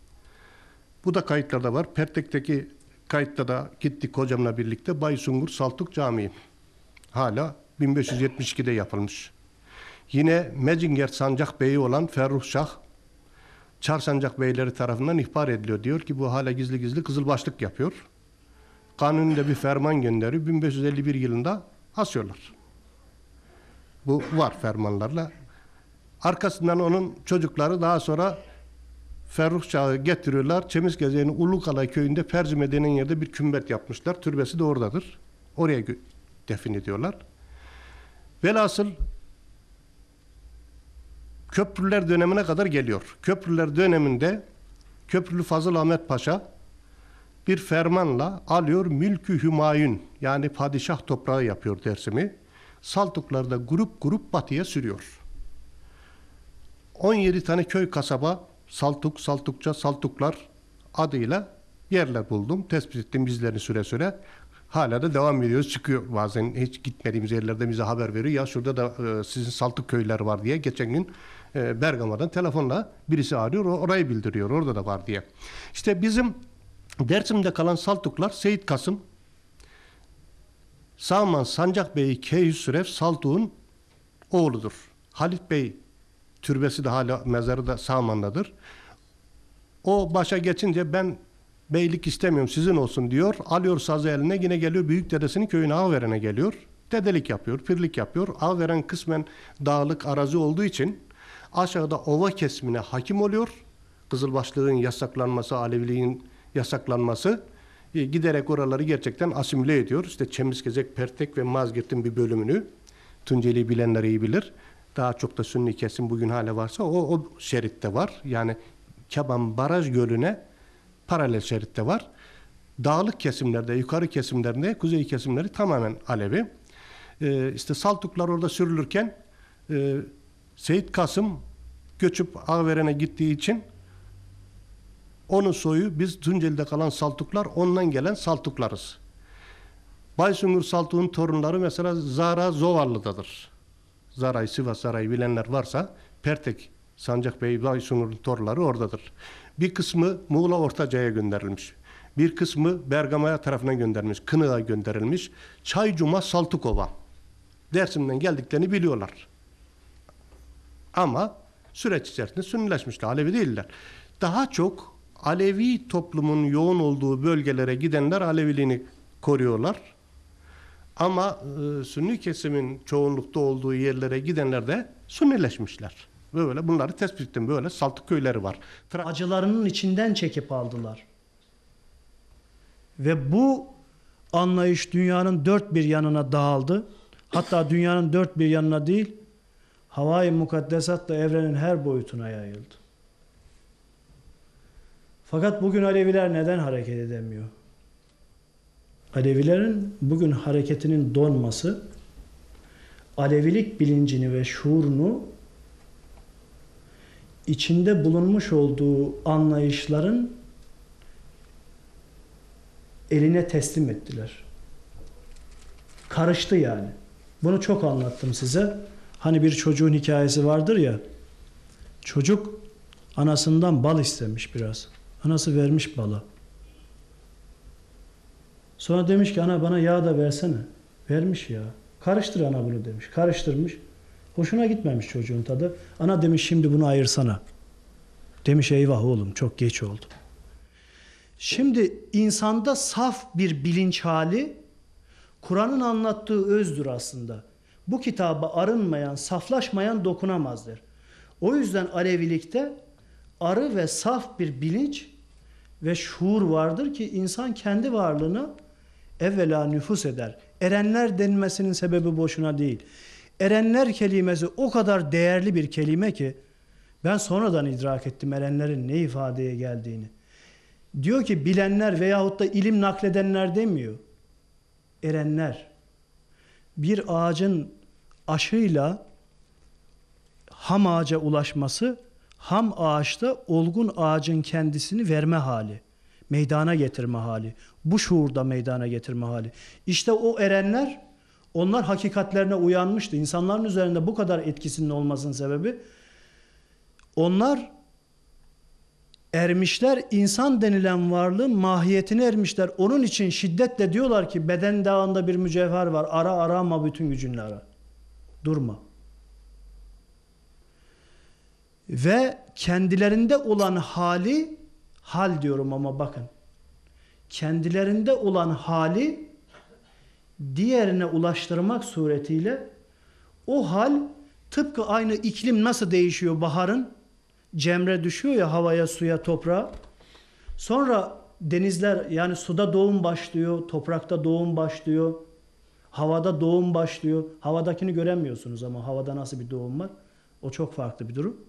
Bu da kayıtlarda var. Pertek'teki kayıtta da gittik hocamla birlikte Baysungur Saltuk Camii. Hala 1572'de yapılmış. Yine Mecinger Sancak Beyi olan Ferruhşah Çarsancak Beyleri tarafından ihbar ediliyor. Diyor ki bu hala gizli gizli kızılbaşlık yapıyor. Kanuni'de bir ferman gönderiyor. 1551 yılında asıyorlar. Bu var fermanlarla. Arkasından onun çocukları daha sonra Ferruhşah'ı getiriyorlar. Çemizgeze'nin Ulukala köyünde Perzime denen yerde bir kümbet yapmışlar. Türbesi de oradadır. Oraya defin ediyorlar. Velhasıl Köprüler dönemine kadar geliyor. Köprüler döneminde Köprülü Fazıl Ahmet Paşa bir fermanla alıyor Mülkü Hümayun, yani padişah toprağı yapıyor Dersim'i. Saltuklarda grup grup batıya sürüyor. 17 tane köy kasaba Saltuk, Saltukça, Saltuklar adıyla yerler buldum. Tespit ettim izlerini süre süre. Hala da devam ediyoruz. Çıkıyor bazen hiç gitmediğimiz yerlerde bize haber veriyor. Ya şurada da sizin Saltuk köyler var diye. Geçen gün Bergama'dan telefonla birisi arıyor. Orayı bildiriyor. Orada da var diye. İşte bizim Dersim'de kalan Saltuklar Seyit Kasım, Sağman Sancak Bey Keyhüsrev Saltuk'un oğludur. Halit Bey türbesi de hala, mezarı da Sağman'dadır. O başa geçince ben beylik istemiyorum sizin olsun diyor. Alıyor sazı eline, yine geliyor büyük dedesinin köyüne Ağveren'e geliyor. Dedelik yapıyor, pirlik yapıyor. Ağveren kısmen dağlık arazi olduğu için aşağıda ova kesimine hakim oluyor. Kızılbaşlığın yasaklanması, Aleviliğin yasaklanması giderek oraları gerçekten asimile ediyor. İşte Çemizgezek, Pertek ve Mazgirt'in bir bölümünü, Tunceli'yi bilenler iyi bilir. Daha çok da Sünni kesim bugün hala varsa o şeritte var. Yani Keban Baraj Gölü'ne paralel şeritte var. Dağlık kesimlerde, yukarı kesimlerinde, kuzey kesimleri tamamen Alevi. İşte Saltuklar orada sürülürken Seyit Kasım göçüp Ağveren'e gittiği için onun soyu, biz Tunceli'de kalan Saltuklar ondan gelen Saltuklarız. Baysungur Saltuk'un torunları mesela Zara Zovallı'dadır. Zara'yı, Sivas Zara'yı bilenler varsa Pertek, Sancak Bey, Baysungur'un torunları oradadır. Bir kısmı Muğla Ortaca'ya gönderilmiş. Bir kısmı Bergama'ya tarafına gönderilmiş. Kınık'a gönderilmiş. Çaycuma Saltukova. Dersim'den geldiklerini biliyorlar. Ama süreç içerisinde Sünnileşmişler. Alevi değiller. Daha çok Alevi toplumun yoğun olduğu bölgelere gidenler Aleviliğini koruyorlar. Ama Sünni kesimin çoğunlukta olduğu yerlere gidenler de Sünnileşmişler. Böyle bunları tespit ettim. Böyle Saltık köyleri var. Acılarının içinden çekip aldılar. Ve bu anlayış dünyanın dört bir yanına dağıldı. Hatta dünyanın dört bir yanına değil, Havai Mukaddesat da evrenin her boyutuna yayıldı. Fakat bugün Aleviler neden hareket edemiyor? Alevilerin bugün hareketinin donması, Alevilik bilincini ve şuurunu içinde bulunmuş olduğu anlayışların eline teslim ettiler. Karıştı yani. Bunu çok anlattım size. Hani bir çocuğun hikayesi vardır ya, çocuk anasından bal istemiş biraz. Anası vermiş balı. Sonra demiş ki ana bana yağ da versene. Vermiş ya. Karıştır ana bunu demiş. Karıştırmış. Hoşuna gitmemiş çocuğun tadı. Ana demiş şimdi bunu ayırsana. Demiş eyvah oğlum çok geç oldu. Şimdi insanda saf bir bilinç hali Kur'an'ın anlattığı özdür aslında. Bu kitaba arınmayan, saflaşmayan dokunamazdır. O yüzden Alevilikte arı ve saf bir bilinç ve şuur vardır ki insan kendi varlığına evvela nüfus eder. Erenler denmesinin sebebi boşuna değil. Erenler kelimesi o kadar değerli bir kelime ki ben sonradan idrak ettim erenlerin ne ifadeye geldiğini. Diyor ki bilenler veyahut da ilim nakledenler demiyor. Erenler. Bir ağacın aşıyla ham ağaca ulaşması, ham ağaçta olgun ağacın kendisini verme hali, meydana getirme hali, bu şuurda meydana getirme hali. İşte o erenler, onlar hakikatlerine uyanmıştı. İnsanların üzerinde bu kadar etkisinin olmasının sebebi, onlar ermişler, insan denilen varlığın mahiyetine ermişler. Onun için şiddetle diyorlar ki beden dağında bir mücevher var. Ara ama bütün gücünle ara. Durma. Ve kendilerinde olan hali, hal diyorum ama bakın. Kendilerinde olan hali diğerine ulaştırmak suretiyle o hal tıpkı aynı iklim nasıl değişiyor baharın? Cemre düşüyor ya havaya, suya, toprağa. Sonra denizler yani suda doğum başlıyor, toprakta doğum başlıyor, havada doğum başlıyor. Havadakini göremiyorsunuz ama havada nasıl bir doğum var? O çok farklı bir durum.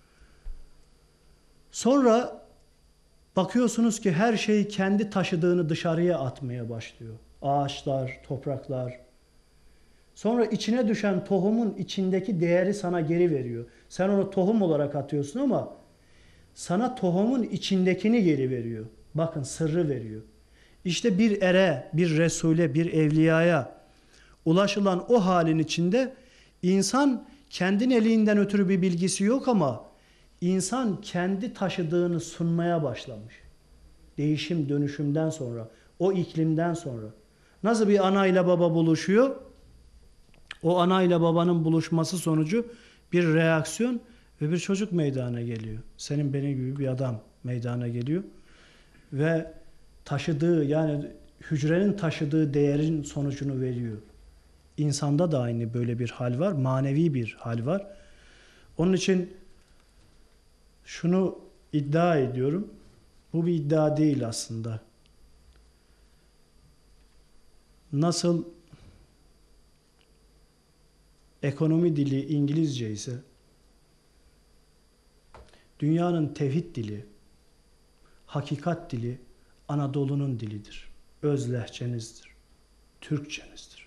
Sonra bakıyorsunuz ki her şey kendi taşıdığını dışarıya atmaya başlıyor. Ağaçlar, topraklar. Sonra içine düşen tohumun içindeki değeri sana geri veriyor. Sen onu tohum olarak atıyorsun ama sana tohumun içindekini geri veriyor. Bakın sırrı veriyor. İşte bir ere, bir resule, bir evliyaya ulaşılan o halin içinde insan kendin elinden ötürü bir bilgisi yok ama insan kendi taşıdığını sunmaya başlamış. Değişim dönüşümden sonra, o iklimden sonra. Nasıl bir ana ile baba buluşuyor? O ana ile babanın buluşması sonucu bir reaksiyon ve bir çocuk meydana geliyor. Senin benim gibi bir adam meydana geliyor. Ve taşıdığı yani hücrenin taşıdığı değerin sonucunu veriyor. İnsanda da aynı böyle bir hal var. Manevi bir hal var. Onun için şunu iddia ediyorum. Bu bir iddia değil aslında. Nasıl ekonomi dili İngilizce ise dünyanın tevhid dili, hakikat dili Anadolu'nun dilidir. Öz lehçenizdir. Türkçenizdir.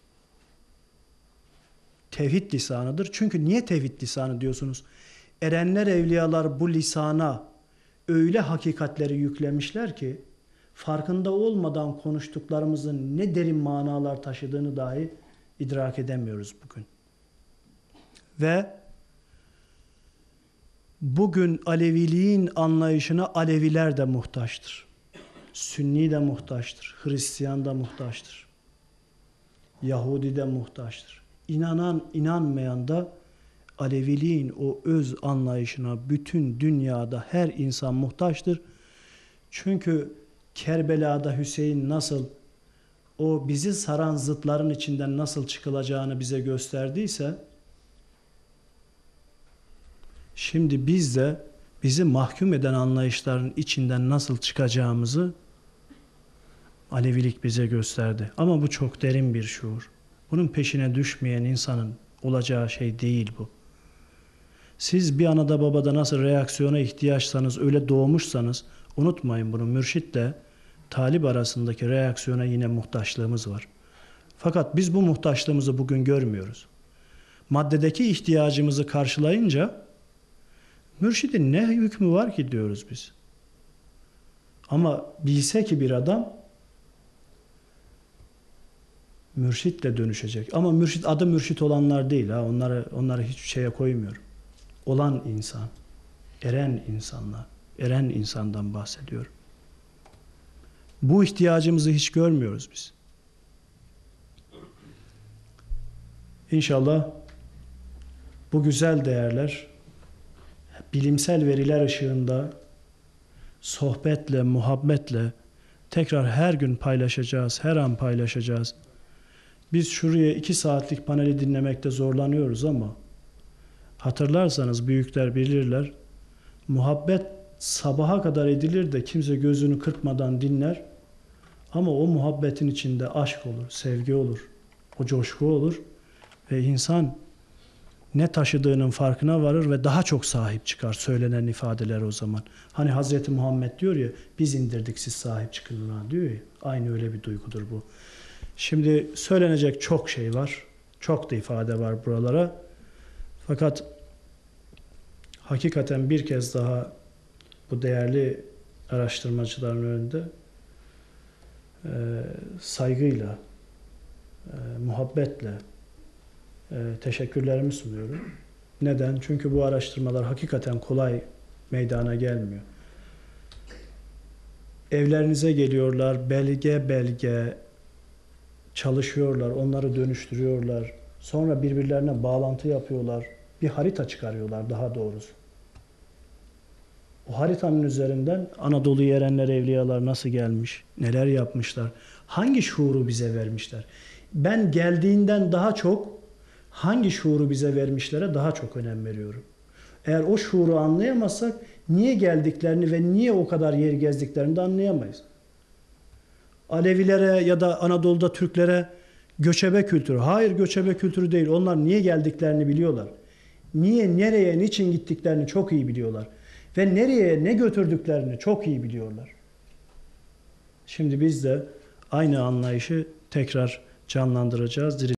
Tevhid lisanıdır. Çünkü niye tevhid lisanı diyorsunuz? Erenler, evliyalar bu lisana öyle hakikatleri yüklemişler ki farkında olmadan konuştuklarımızın ne derin manalar taşıdığını dahi idrak edemiyoruz bugün. Ve bugün Aleviliğin anlayışına Aleviler de muhtaçtır. Sünni de muhtaçtır. Hristiyan da muhtaçtır. Yahudi de muhtaçtır. İnanan, inanmayan da Aleviliğin o öz anlayışına bütün dünyada her insan muhtaçtır. Çünkü Kerbela'da Hüseyin nasıl o bizi saran zıtların içinden nasıl çıkılacağını bize gösterdiyse, şimdi biz de bizi mahkum eden anlayışların içinden nasıl çıkacağımızı Alevilik bize gösterdi. Ama bu çok derin bir şuur. Bunun peşine düşmeyen insanın olacağı şey değil bu. Siz bir anada babada nasıl reaksiyona ihtiyaçsanız, öyle doğmuşsanız, unutmayın bunu, mürşitle talip arasındaki reaksiyona yine muhtaçlığımız var. Fakat biz bu muhtaçlığımızı bugün görmüyoruz. Maddedeki ihtiyacımızı karşılayınca mürşidin ne hükmü var ki diyoruz biz. Ama bilse ki bir adam mürşitle dönüşecek. Ama mürşit, adı mürşit olanlar değil, ha, onları hiçbir şeye koymuyorum. Olan insan, eren insanlar, eren insandan bahsediyorum. Bu ihtiyacımızı hiç görmüyoruz biz. İnşallah bu güzel değerler bilimsel veriler ışığında sohbetle, muhabbetle tekrar her gün paylaşacağız, her an paylaşacağız. Biz şuraya 2 saatlik paneli dinlemekte zorlanıyoruz ama hatırlarsanız büyükler bilirler, muhabbet sabaha kadar edilir de kimse gözünü kırpmadan dinler ama o muhabbetin içinde aşk olur, sevgi olur, o coşku olur ve insan ne taşıdığının farkına varır ve daha çok sahip çıkar söylenen ifadeler o zaman. Hani Hazreti Muhammed diyor ya, biz indirdik siz sahip çıkın ona diyor ya, aynı öyle bir duygudur bu. Şimdi söylenecek çok şey var, çok da ifade var buralara. Fakat hakikaten bir kez daha bu değerli araştırmacıların önünde saygıyla, muhabbetle teşekkürlerimi sunuyorum. Neden? Çünkü bu araştırmalar hakikaten kolay meydana gelmiyor. Evlerinize geliyorlar, belge belge çalışıyorlar, onları dönüştürüyorlar. Sonra birbirlerine bağlantı yapıyorlar. Bir harita çıkarıyorlar daha doğrusu. O haritanın üzerinden Anadolu'yu erenler, evliyalar nasıl gelmiş, neler yapmışlar, hangi şuuru bize vermişler. Ben geldiğinden daha çok hangi şuuru bize vermişlere daha çok önem veriyorum. Eğer o şuuru anlayamazsak niye geldiklerini ve niye o kadar yer gezdiklerini de anlayamayız. Alevilere ya da Anadolu'da Türklere göçebe kültürü. Hayır, göçebe kültürü değil. Onlar niye geldiklerini biliyorlar. Niye, nereye, niçin gittiklerini çok iyi biliyorlar. Ve nereye, ne götürdüklerini çok iyi biliyorlar. Şimdi biz de aynı anlayışı tekrar canlandıracağız.